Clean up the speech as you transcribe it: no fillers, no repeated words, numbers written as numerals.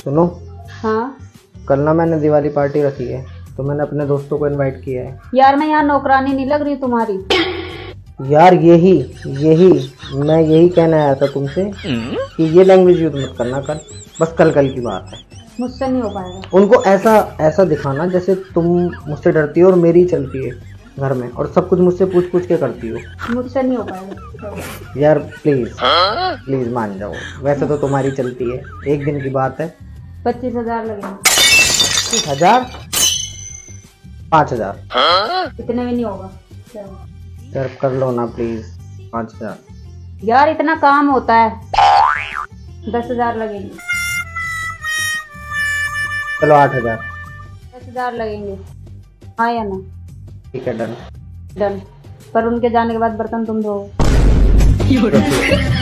सुनो, हाँ कल ना मैंने दिवाली पार्टी रखी है, तो मैंने अपने दोस्तों को इनवाइट किया है। यार, मैं यहाँ नौकरानी नहीं लग रही तुम्हारी। यार यही यही मैं यही कहने आया था तुमसे कि ये लैंग्वेज यूज मत करना कल। बस कल कल की बात है। मुझसे नहीं हो पाएगा। उनको ऐसा ऐसा दिखाना जैसे तुम मुझसे डरती हो और मेरी चलती है घर में, और सब कुछ मुझसे पूछ पूछ के करती हो। मुझसे नहीं हो पाएगा यार प्लीज प्लीज मान जाओ। वैसे तो तुम्हारी चलती है, एक दिन की बात है। 25,000 लगेंगे। 25,000? 5,000? इतने में नहीं होगा। यार कर लो ना प्लीज, 5,000। यार इतना काम होता है। 10,000 लगेंगे। चलो 8,000। 10,000 लगेंगे, हाँ या ना? ठीक है, डन। डन। पर उनके जाने के बाद बर्तन तुम धो।